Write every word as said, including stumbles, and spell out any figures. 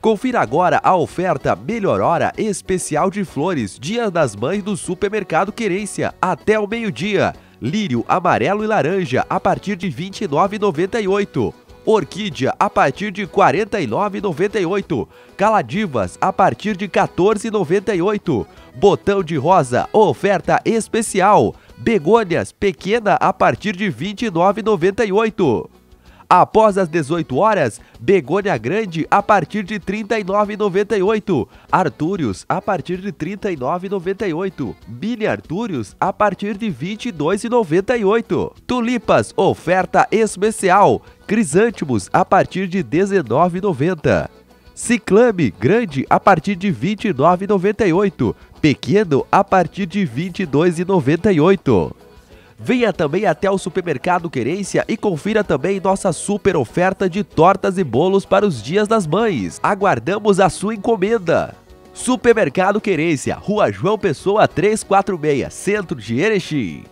Confira agora a oferta Melhor Hora especial de flores, Dia das Mães do Supermercado Querência, até o meio-dia. Lírio amarelo e laranja a partir de vinte e nove reais e noventa e oito centavos. Orquídea a partir de quarenta e nove reais e noventa e oito centavos. Caladivas a partir de quatorze reais e noventa e oito centavos. Botão de rosa, oferta especial. Begônias pequena a partir de vinte e nove reais e noventa e oito centavos. Após as dezoito horas, begônia grande a partir de trinta e nove reais e noventa e oito centavos. Artúrios a partir de trinta e nove reais e noventa e oito centavos. Mini Artúrios a partir de vinte e dois reais e noventa e oito centavos. Tulipas, oferta especial. Crisântemos a partir de dezenove reais e noventa centavos. Ciclame grande a partir de vinte e nove reais e noventa e oito centavos. Pequeno a partir de vinte e dois reais e noventa e oito centavos. Venha também até o Supermercado Querência e confira também nossa super oferta de tortas e bolos para os Dias das Mães. Aguardamos a sua encomenda. Supermercado Querência, Rua João Pessoa trezentos e quarenta e seis, Centro de Erechim.